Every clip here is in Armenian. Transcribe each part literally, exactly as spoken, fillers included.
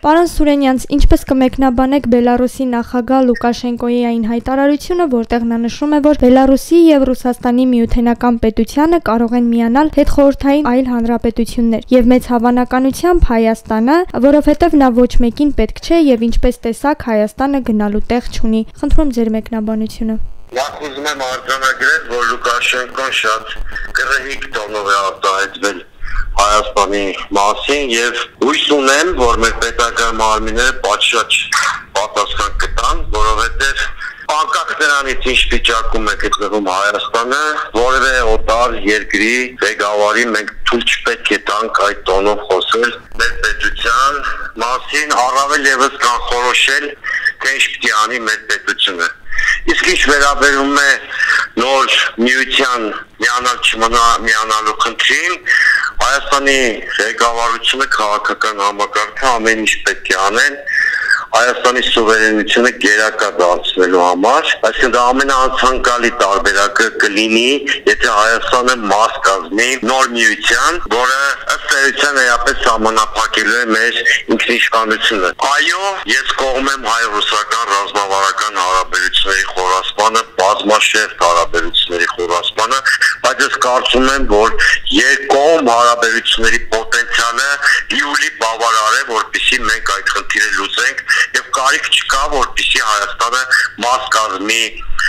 Պարոն Սուրենյանց, ինչպես կմեկնաբանեք Բելարուսի նախագահ Լուկաշենկոյի այն հայտարարությունը, որտեղ նա նշում է, որ Բելարուսի եւ Ռուսաստանի միութենական պետությանը կարող են միանալ հետխորհրդային այլ հանրապետություններ եւ մեծ հավանականությամբ Հայաստանը, որովհետեւ նա ոչ մեկին պետք չէ եւ ինչպես տեսակ Հայաստանը գնալու տեղ չունի։ Խնդրում ձեր մեկնաբանությունը։ Նախ ուզում եմ արձանագրել, որ Լուկաշենկոն շատ գրեհիկ տոնով է արտահայտվել Հայաստանի մասին եւ հույս ունեմ, որ մեր պետական մարմինները պատշաճ պատասխան կտան, որովհետեւ անկախ նրանից ինչ վիճակում է գտնվում Հայաստանը, որևէ օտար երկրի ղեկավարի մենք թույլ չպետք է տանք այդ տոնով խոսել մեր պետության մասին, առավել եւս կանխորոշել, թե ինչ պիտի անի մեր պետությունը։ Իսկ ինչ վերաբերում է նոր միության միանալ չմնա միանալու խնդրին, Հայաստանի ղեկավարությունը քաղաքական համակարգը ամեն ինչ պետք է անեն Հայաստանի սուվերենությունը գերակա դարձնելու համար, այսինքն դա ամենաանցանկալի տարբերակը կլինի, եթե Հայաստանը մաս կազմի նոր միության, որը ըստ էության էապես սահմանափակելու է մեր ինքնիշխանությունը։ Այո, ես կողմ եմ հայ-ռուսական ռազմավարական հարաբերությունների խորացմանը, բազմաշերտ հարաբերությունների խորացմանը, բայց ես կարծում եմ, որ երկկողմ հարաբերությունների պոտենցիալը լիովի բավարար է, որպեսզի մենք այդ խնդիրը լուծենք եւ կարիք չկա, որպեսզի Հայաստանը մաս կազմի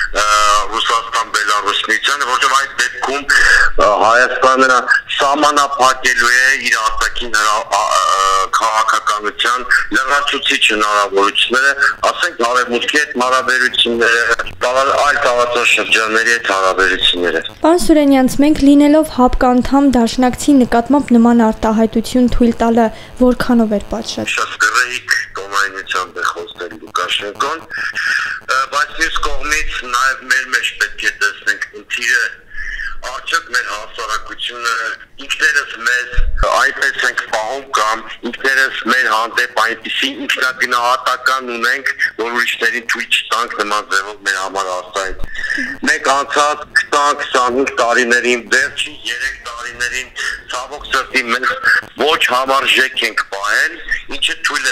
Ռուսաստան-Բելարուս միությանը, որտեղ այդ դեպքում Հայաստանը սահմանափակելու է իր արտաքին քաղաքականության լրացուցիչ հնարավորությունները, ասենք արևմուտքի հետ հարաբերությունները, այլ տարածաշրջանների հետ հարաբերությունները։ Պարոն Սուրենյանց, մենք լինելով ՀԱՊԿ անդամ դաշնակցի նկատմամբ նման արտահայտություն թույլ տալը որքանով էր պատշաճ։ Շատ գրեհիկ տոնայնությամբ է խոսել Լուկաշենկոն, բայց մյուս կողմից նաև մեր մեջ պետք է տեսնենք խնդիրը, արդյոք մեր հասարակությունը ինքներս մեզ այնպես ենք պահում կամ ինքներս մեր հանդեպ այնպիսի ինքնագնահատական ունենք, որ ուրիշներին թույլ չտանք նման ձևով մեր համար ասային։ Մենք անցած քսան-քսանհինգ տարիներին, վերջին երեք տարիներին ցավոք սրտի մենք ոչ համարժեք ենք պահել, ինչը թույլ է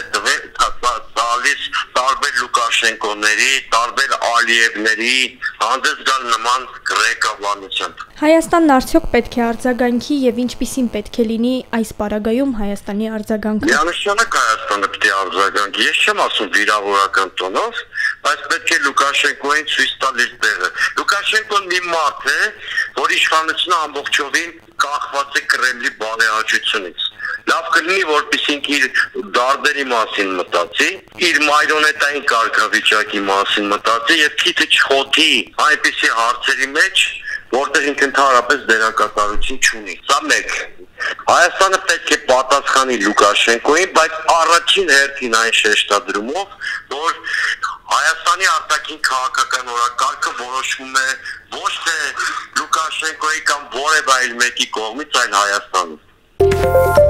տալիս տարբեր Լուկաշենկոների, տարբեր Ալիևների հանդես գալ նման ղեկավարությամբ։ Հայաստանն արդյոք պետք է արձագանքի եւ ինչպիսին պետք է լինի այս պարագայում Հայաստանի արձագանքը։ Միանշանակ Հայաստանը պետք է արձագանքի։ Ես չեմ ասում վիրավորական տոնով, բայց պետք է Լուկաշենկոյին ցույց տալ իր տեղը։ Լուկաշենկոն մի մարդ է, որ իշխանությունը ամբողջովին կախված է Կրեմլի բարեհաճությունից։ Լավ կլինի, որպեսզի իր դարբերի մասին մտածի, իր մայրոնետային կարգավիճակի մասին մտածի եւ քիթը չխոթի այնպիսի հարցերի մեջ, որտեղ ինքը ընդհանրապես դերակատարություն չունի։ Սա մեկ։ Հայաստանը պետք է պատասխանի Լուկաշենկոյին, բայց առաջին հերթին այն շեշտադրումով, որ Հայաստանի արտաքին քաղաքական օրակարգը որոշվում է ոչ թե Լուկաշենկոյի կամ որևէ այլ մեկի կողմից, այլ Հայաստանում։